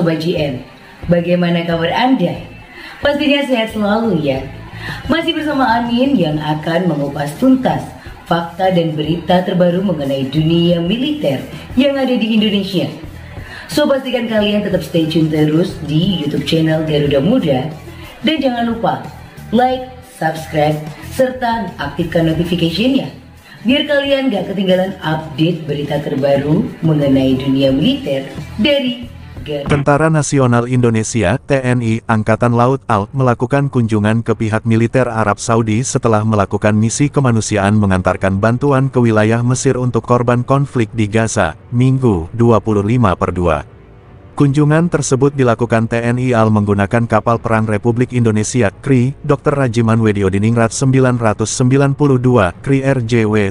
Sobat JN, bagaimana kabar Anda? Pastinya sehat selalu ya. Masih bersama Anin yang akan mengupas tuntas fakta dan berita terbaru mengenai dunia militer yang ada di Indonesia. So pastikan kalian tetap stay tune terus di YouTube channel Garuda Muda. Dan jangan lupa like, subscribe, serta aktifkan notification-nya, biar kalian gak ketinggalan update berita terbaru mengenai dunia militer dari Garuda. Tentara Nasional Indonesia (TNI) Angkatan Laut (ALT) melakukan kunjungan ke pihak militer Arab Saudi setelah melakukan misi kemanusiaan mengantarkan bantuan ke wilayah Mesir untuk korban konflik di Gaza, Minggu 25/2. Kunjungan tersebut dilakukan TNI AL menggunakan kapal perang Republik Indonesia KRI Dr. Rajiman Wedyodiningrat 992 KRI RJW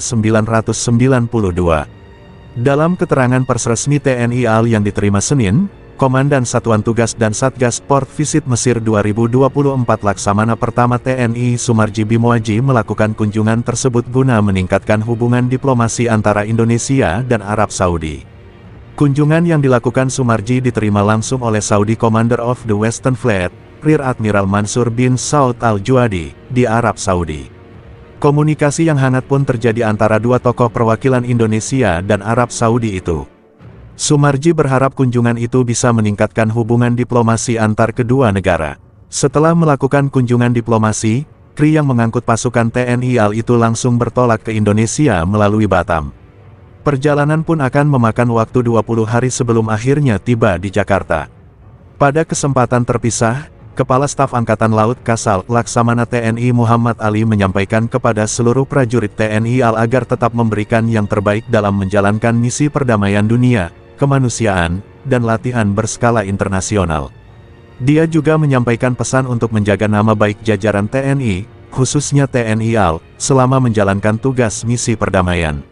992. Dalam keterangan pers resmi TNI AL yang diterima Senin, Komandan Satuan Tugas dan Satgas Port Visit Mesir 2024 Laksamana Pertama TNI Sumarji Bimoaji melakukan kunjungan tersebut guna meningkatkan hubungan diplomasi antara Indonesia dan Arab Saudi. Kunjungan yang dilakukan Sumarji diterima langsung oleh Saudi Commander of the Western Fleet, Rear Admiral Mansur bin Saud Al-Juadi, di Arab Saudi. Komunikasi yang hangat pun terjadi antara dua tokoh perwakilan Indonesia dan Arab Saudi itu. Sumarji berharap kunjungan itu bisa meningkatkan hubungan diplomasi antar kedua negara. Setelah melakukan kunjungan diplomasi, KRI yang mengangkut pasukan TNI AL itu langsung bertolak ke Indonesia melalui Batam. Perjalanan pun akan memakan waktu 20 hari sebelum akhirnya tiba di Jakarta. Pada kesempatan terpisah, Kepala Staf Angkatan Laut Kasal Laksamana TNI Muhammad Ali menyampaikan kepada seluruh prajurit TNI AL agar tetap memberikan yang terbaik dalam menjalankan misi perdamaian dunia, kemanusiaan, dan latihan berskala internasional. Dia juga menyampaikan pesan untuk menjaga nama baik jajaran TNI, khususnya TNI AL, selama menjalankan tugas misi perdamaian.